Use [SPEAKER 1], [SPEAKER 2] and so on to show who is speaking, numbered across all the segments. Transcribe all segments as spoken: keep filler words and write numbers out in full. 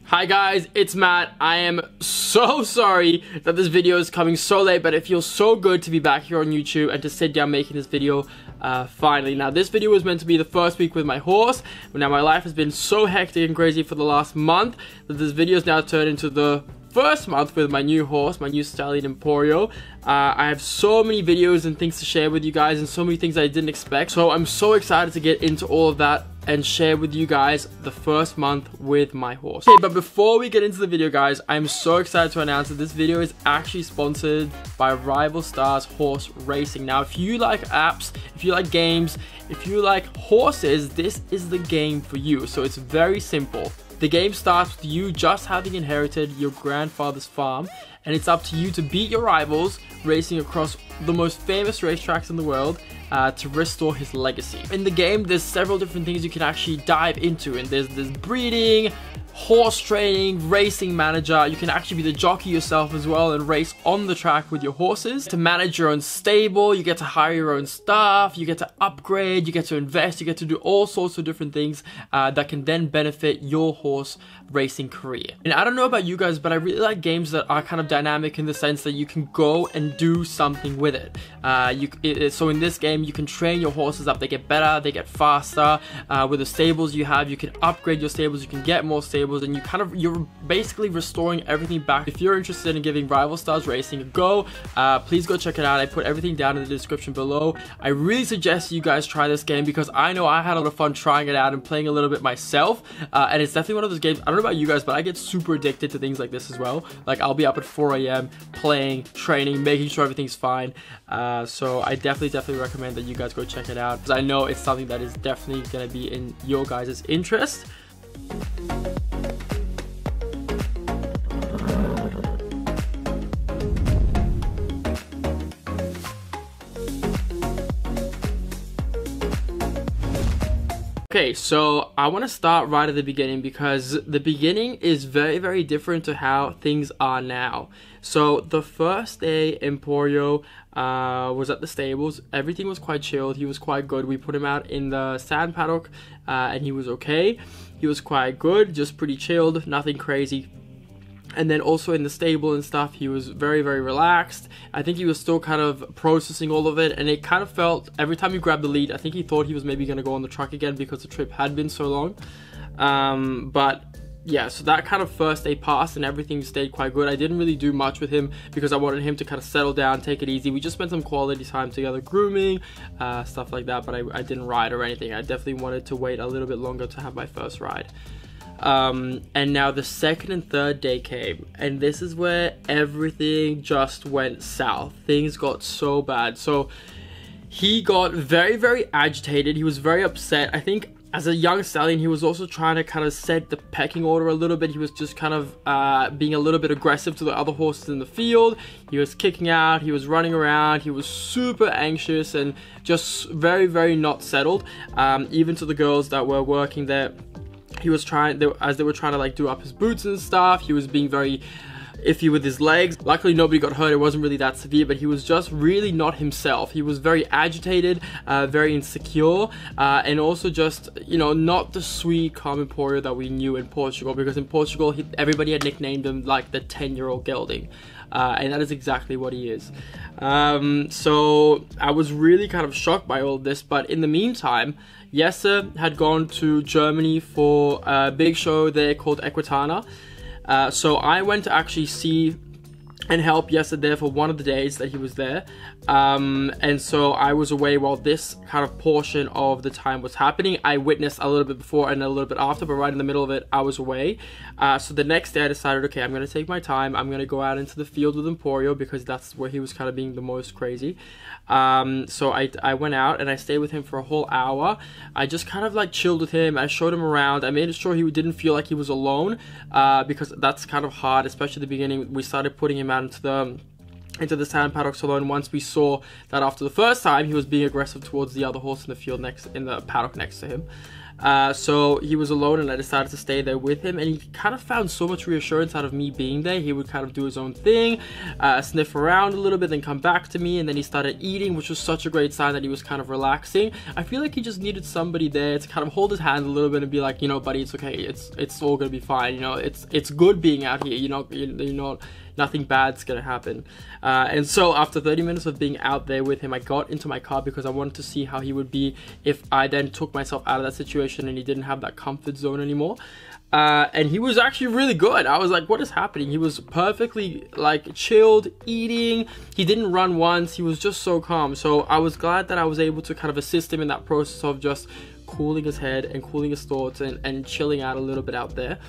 [SPEAKER 1] Hi guys, it's Matt. I am so sorry that this video is coming so late, but it feels so good to be back here on YouTube and to sit down making this video uh, finally. Now, this video was meant to be the first week with my horse, but now my life has been so hectic and crazy for the last month that this video has now turned into the first month with my new horse, my new stallion Emporio. Uh, I have so many videos and things to share with you guys and so many things I didn't expect. So I'm so excited to get into all of that and share with you guys the first month with my horse. Okay, but before we get into the video, guys, I'm so excited to announce that this video is actually sponsored by Rival Stars Horse Racing. Now, if you like apps, if you like games, if you like horses, this is the game for you. So it's very simple. The game starts with you just having inherited your grandfather's farm, and it's up to you to beat your rivals, racing across the most famous racetracks in the world uh, to restore his legacy. In the game, there's several different things you can actually dive into, and there's this breeding, horse training, racing manager. You can actually be the jockey yourself as well and race on the track with your horses. To manage your own stable, you get to hire your own staff, you get to upgrade, you get to invest, you get to do all sorts of different things uh, that can then benefit your horse racing career. And I don't know about you guys, but I really like games that are kind of dynamic in the sense that you can go and do something with it. Uh, you it, so in this game, you can train your horses up. They get better, they get faster. Uh, with the stables you have, you can upgrade your stables, you can get more stables, and you kind of you're basically restoring everything back. If you're interested in giving Rival Stars Racing a go, uh, please go check it out. I put everything down in the description below. I really suggest you guys try this game because I know I had a lot of fun trying it out and playing a little bit myself, uh, and it's definitely one of those games. I don't know about you guys, but I get super addicted to things like this as well. Like, I'll be up at four A M playing, training, making sure everything's fine. Uh, so I definitely definitely recommend that you guys go check it out because I know it's something that is definitely going to be in your guys' interest. Okay, so I want to start right at the beginning because the beginning is very, very different to how things are now. So the first day Emporio uh, was at the stables, everything was quite chilled. He was quite good. We put him out in the sand paddock uh, and he was okay. He was quite good, just pretty chilled, nothing crazy. And then also in the stable and stuff, he was very, very relaxed. I think he was still kind of processing all of it. And it kind of felt, every time he grabbed the lead, I think he thought he was maybe going to go on the truck again because the trip had been so long. Um, but yeah, so that kind of first day passed and everything stayed quite good. I didn't really do much with him because I wanted him to kind of settle down, take it easy. We just spent some quality time together, grooming, uh, stuff like that. But I, I didn't ride or anything. I definitely wanted to wait a little bit longer to have my first ride. Um, and now the second and third day came, and this is where everything just went south. Things got so bad. So he got very, very agitated. He was very upset. I think as a young stallion, he was also trying to kind of set the pecking order a little bit. He was just kind of uh, being a little bit aggressive to the other horses in the field. He was kicking out, he was running around, he was super anxious and just very, very not settled. Um, even to the girls that were working there, he was trying, they, as they were trying to like do up his boots and stuff, he was being very iffy with his legs. Luckily nobody got hurt, it wasn't really that severe, but he was just really not himself. He was very agitated, uh, very insecure, uh, and also just, you know, not the sweet, calm Emporio that we knew in Portugal, because in Portugal he, everybody had nicknamed him like the ten year old gelding. Uh, and that is exactly what he is. Um, so I was really kind of shocked by all this, but in the meantime, Jesse had gone to Germany for a big show there called Equitana. Uh, so I went to actually see and help Jesse there for one of the days that he was there. Um, and so I was away while this kind of portion of the time was happening. I witnessed a little bit before and a little bit after, but right in the middle of it, I was away. Uh, so the next day I decided, okay, I'm going to take my time. I'm going to go out into the field with Emporio because that's where he was kind of being the most crazy. Um, so I, I went out and I stayed with him for a whole hour. I just kind of like chilled with him. I showed him around. I made sure he didn't feel like he was alone uh, because that's kind of hard, especially at the beginning. We started putting him out into the into the sand paddocks alone once we saw that after the first time he was being aggressive towards the other horse in the field next in the paddock next to him. Uh, so he was alone, and I decided to stay there with him, and he kind of found so much reassurance out of me being there. He would kind of do his own thing, uh, sniff around a little bit, then come back to me, and then he started eating, which was such a great sign that he was kind of relaxing. I feel like he just needed somebody there to kind of hold his hand a little bit and be like, you know, buddy, it's okay, it's it's all gonna be fine, you know, it's it's good being out here, you know, you, you know, nothing bad's gonna happen. Uh, and so after thirty minutes of being out there with him, I got into my car because I wanted to see how he would be if I then took myself out of that situation and he didn't have that comfort zone anymore. Uh, and he was actually really good. I was like, what is happening? He was perfectly like chilled, eating. He didn't run once. He was just so calm. So I was glad that I was able to kind of assist him in that process of just cooling his head and cooling his thoughts and, and chilling out a little bit out there.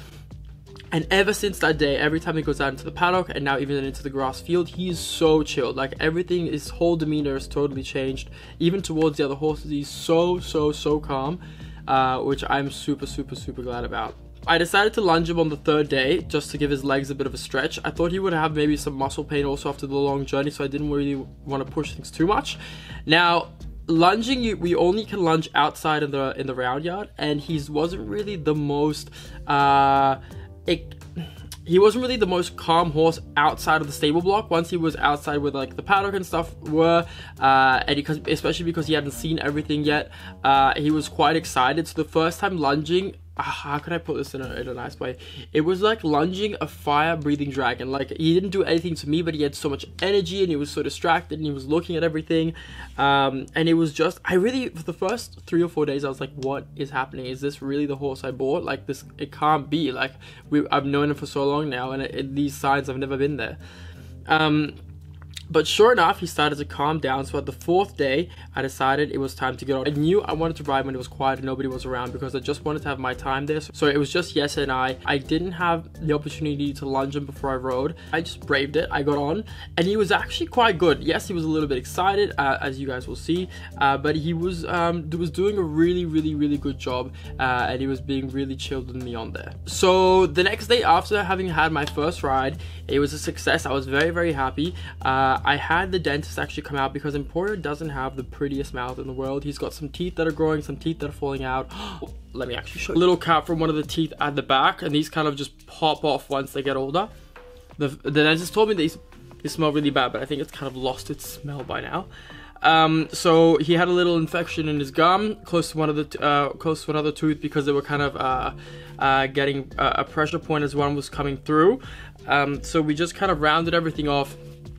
[SPEAKER 1] And ever since that day, every time he goes out into the paddock and now even into the grass field, he's so chilled. Like everything, his whole demeanor is totally changed. Even towards the other horses, he's so, so, so calm, uh, which I'm super, super, super glad about. I decided to lunge him on the third day just to give his legs a bit of a stretch. I thought he would have maybe some muscle pain also after the long journey, so I didn't really want to push things too much. Now, lunging, you, we only can lunge outside in the in the round yard, and he wasn't really the most uh, it, he wasn't really the most calm horse outside of the stable block. Once he was outside with like the paddock and stuff were, uh, and because especially because he hadn't seen everything yet, uh, he was quite excited. So the first time lunging, how can I put this in a, in a nice way? It was like lunging a fire-breathing dragon. Like, he didn't do anything to me, but he had so much energy, and he was so distracted, and he was looking at everything. Um, and it was just, I really, for the first three or four days, I was like, what is happening? Is this really the horse I bought? Like, this, it can't be. Like, we, I've known him for so long now, and it, it, these signs have never been there. Um... But sure enough, he started to calm down. So at the fourth day, I decided it was time to get on. I knew I wanted to ride when it was quiet and nobody was around because I just wanted to have my time there. So it was just Yes and I. I didn't have the opportunity to lunge him before I rode. I just braved it. I got on and he was actually quite good. Yes, he was a little bit excited, uh, as you guys will see. Uh, but he was um, was doing a really, really, really good job. Uh, and he was being really chilled with me on there. So the next day after having had my first ride, it was a success. I was very, very happy. Uh, I had the dentist actually come out because Emporio doesn't have the prettiest mouth in the world. He's got some teeth that are growing, some teeth that are falling out. Let me actually show you. A little cap from one of the teeth at the back, and these kind of just pop off once they get older. The, the dentist told me they, they smell really bad, but I think it's kind of lost its smell by now. Um, so he had a little infection in his gum, close to one of the uh, close to another tooth because they were kind of uh, uh, getting uh, a pressure point as one was coming through. Um, so we just kind of rounded everything off.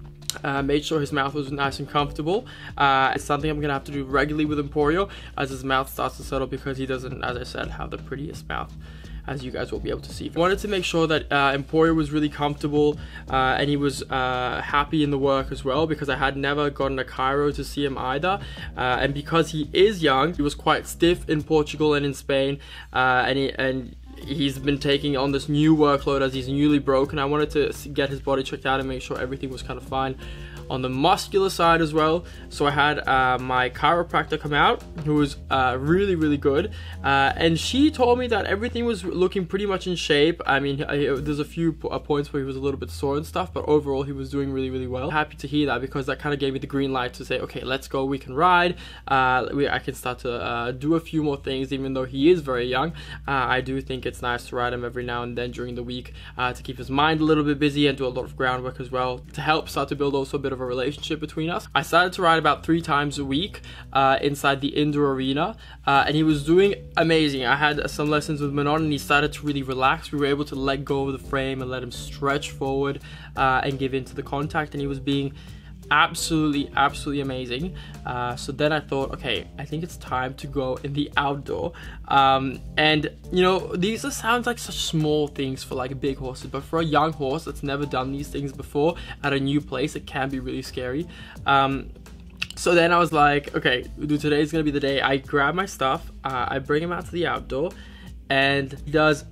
[SPEAKER 1] Uh, made sure his mouth was nice and comfortable. Uh, it's something I'm gonna have to do regularly with Emporio as his mouth starts to settle because he doesn't, as I said, have the prettiest mouth, as you guys will be able to see. I wanted to make sure that uh, Emporio was really comfortable uh, and he was uh, happy in the work as well because I had never gotten a chiro to see him either. Uh, and because he is young, he was quite stiff in Portugal and in Spain, uh, and he, and he's been taking on this new workload as he's newly broken. I wanted to get his body checked out and make sure everything was kind of fine on the muscular side as well. So I had uh, my chiropractor come out, who was uh, really, really good. Uh, and she told me that everything was looking pretty much in shape. I mean, I, there's a few p points where he was a little bit sore and stuff, but overall he was doing really, really well. Happy to hear that because that kind of gave me the green light to say, okay, let's go, we can ride. Uh, we, I can start to uh, do a few more things, even though he is very young. Uh, I do think it's nice to ride him every now and then during the week uh, to keep his mind a little bit busy and do a lot of groundwork as well to help start to build also a bit of a relationship between us. I started to ride about three times a week uh, inside the indoor arena, uh, and he was doing amazing. I had uh, some lessons with Manon, and he started to really relax. We were able to let go of the frame and let him stretch forward uh, and give into the contact, and he was being absolutely absolutely amazing. Uh, so then I thought, okay, I think it's time to go in the outdoor, um, and you know, these are, sounds like such small things for like big horses, but for a young horse that's never done these things before at a new place, it can be really scary. um, so then I was like, okay, today's gonna be the day. I grab my stuff, uh, I bring him out to the outdoor, and he does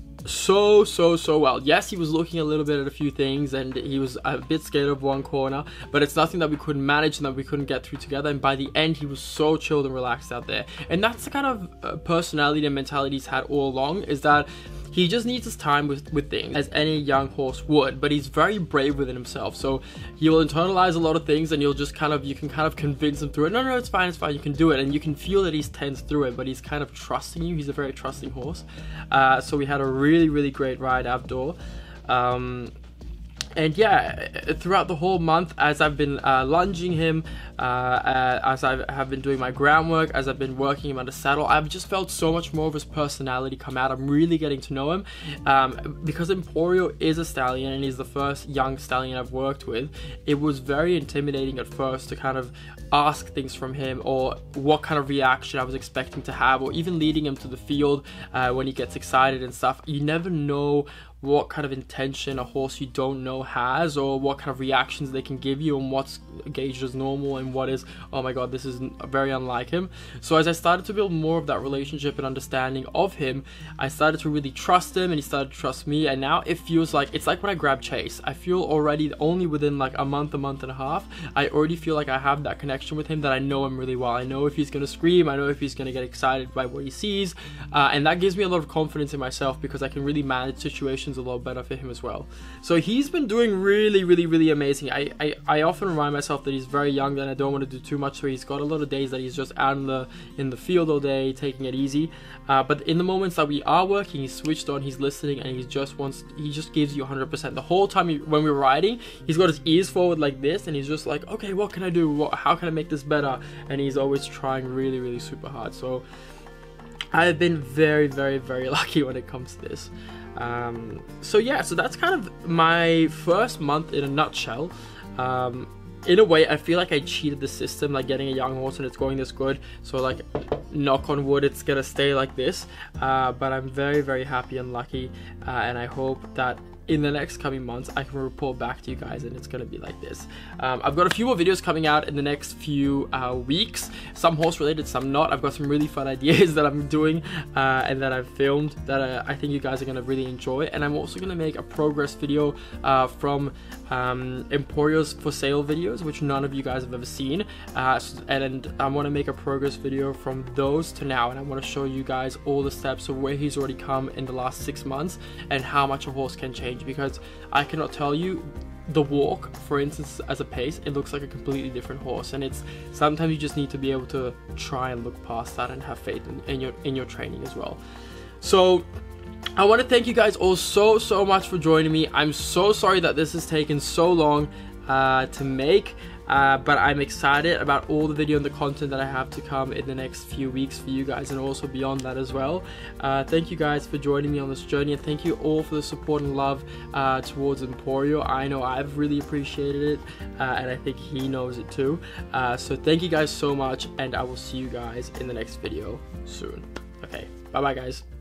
[SPEAKER 1] so so so well. Yes, he was looking a little bit at a few things and he was a bit scared of one corner, but it's nothing that we couldn't manage and that we couldn't get through together. And by the end, he was so chilled and relaxed out there. And that's the kind of uh, personality and mentality he's had all along, is that he just needs his time with, with things, as any young horse would, but he's very brave within himself. So he will internalize a lot of things, and you'll just kind of, you can kind of convince him through it. No, no, it's fine, it's fine, you can do it. And you can feel that he's tense through it, but he's kind of trusting you. He's a very trusting horse. Uh, so we had a really, really great ride outdoor. Um, And yeah, throughout the whole month, as I've been uh, lunging him, uh, uh, as I have been doing my groundwork, as I've been working him on the saddle, I've just felt so much more of his personality come out. I'm really getting to know him, um, because Emporio is a stallion and he's the first young stallion I've worked with. It was very intimidating at first to kind of ask things from him, or what kind of reaction I was expecting to have, or even leading him to the field uh, when he gets excited and stuff. You never know what kind of intention a horse you don't know has, or what kind of reactions they can give you, and what's gauged as normal and what is, oh my god, this is very unlike him. So as I started to build more of that relationship and understanding of him, I started to really trust him, and he started to trust me. And now it feels like, it's like when I grab Chase, I feel already, only within like a month, a month and a half, I already feel like I have that connection with him, that I know him really well. I know if he's gonna scream, I know if he's gonna get excited by what he sees, uh, and that gives me a lot of confidence in myself, because I can really manage situations a lot better for him as well. So he's been doing really, really, really amazing. I, I, I often remind myself that he's very young, and I don't want to do too much, so he's got a lot of days that he's just out in the in the field all day, taking it easy. Uh, but in the moments that we are working, he's switched on, he's listening, and he just wants, he just gives you one hundred percent. The whole time he, when we're riding, he's got his ears forward like this, and he's just like, okay, what can I do? What, how can I make this better? And he's always trying really, really super hard. So I've been very, very, very lucky when it comes to this. Um, so yeah, so that's kind of my first month in a nutshell. Um, in a way, I feel like I cheated the system, like getting a young horse and it's going this good. So like, knock on wood, it's gonna stay like this. Uh, but I'm very, very happy and lucky, uh, and I hope that in the next coming months I can report back to you guys and it's gonna be like this. um, I've got a few more videos coming out in the next few uh, weeks, some horse related, some not. I've got some really fun ideas that I'm doing uh, and that I've filmed that uh, I think you guys are gonna really enjoy. And I'm also gonna make a progress video uh, from um, Emporio's for sale videos, which none of you guys have ever seen, uh, and, and I want to make a progress video from those to now, and I want to show you guys all the steps of where he's already come in the last six months and how much a horse can change. Because I cannot tell you, the walk, for instance, as a pace, it looks like a completely different horse, and it's sometimes you just need to be able to try and look past that and have faith in, in your in your training as well. So I want to thank you guys all so so much for joining me. I'm so sorry that this has taken so long uh, to make. Uh, but I'm excited about all the video and the content that I have to come in the next few weeks for you guys, and also beyond that as well. Uh, thank you guys for joining me on this journey, and thank you all for the support and love uh, towards Emporio. I know I've really appreciated it, uh, and I think he knows it too. Uh, so thank you guys so much, and I will see you guys in the next video soon. Okay, bye bye guys.